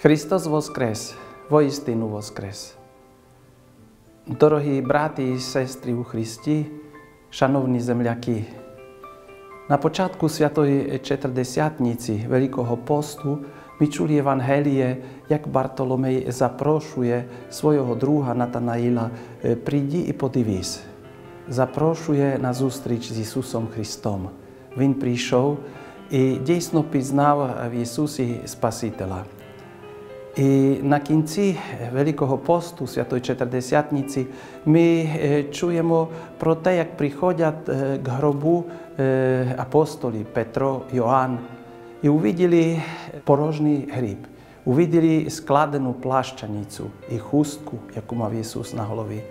Христос воскрес, воістину воскрес. Дорогі брати і сестри у Христі, шановні земляки, на початку Святої Четвертдесятниці Великого посту ми чули Євангеліє, як Бартоломей запрошує свого друга Натанаїла «Прийди і подивись». Запрошує на зустріч з Ісусом Христом. Він прийшов і дійсно пізнав в Ісусі Спасителя. І на кінці Великого посту, Святої Четвертдесятниці, ми чуємо про те, як приходять к гробу апостолі Петро, Йоанн, і увиділи порожній гріб, увиділи складену плащаницю і хустку, яку мав Ісус на голові.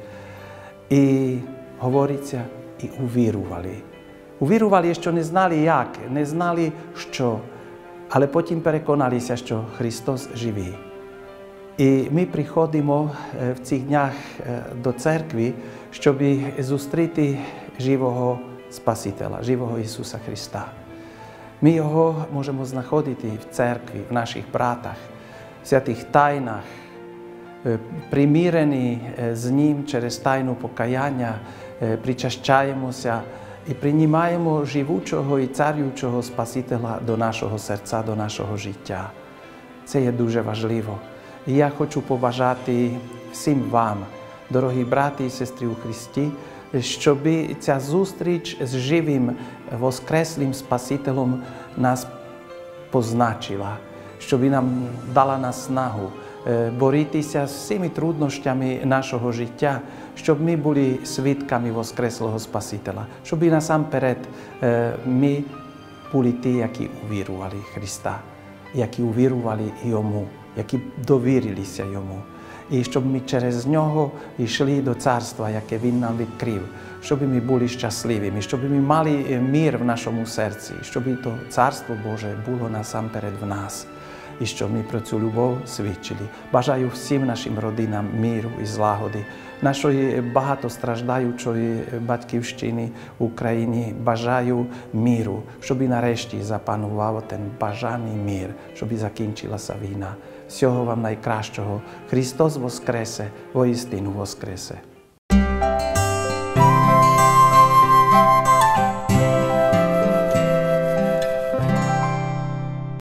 І говориться, і увірували. Увірували, що не знали як, не знали що, але потім переконалися, що Христос живий. І ми приходимо в цих днях до церкви, щоб зустріти живого Спасителя, живого Ісуса Христа. Ми Його можемо знаходити в церкві, в наших братах, в святих тайнах, примирені з Ним через тайну покаяння, причащаємося і приймаємо живучого і царюючого Спасителя до нашого серця, до нашого життя. Це є дуже важливо. І я хочу побажати всім вам, дорогі брати і сестри у Христі, щоб ця зустріч з живим, воскреслим Спасителем нас позначила, щоб нам дала наснагу боротися з всіми труднощами нашого життя, щоб ми були свідками воскреслого Спасителя, щоб насамперед ми були ті, які увірували Христа, які увірували Йому, які довірилися Йому. І щоб ми через Нього йшли до царства, яке Він нам відкрив, щоб ми були щасливими, щоб ми мали мир в нашому серці, щоб то Царство Боже було насамперед в нас. І щоб ми про цю любов свідчили. Бажаю всім нашим родинам миру і злагоди, нашої багатостраждаючої батьківщини Україні. Бажаю миру, щоб нарешті запанував ten бажаний мир, щоб закінчилася війна. Всього вам найкращого. Христос воскресе, воістину воскресе.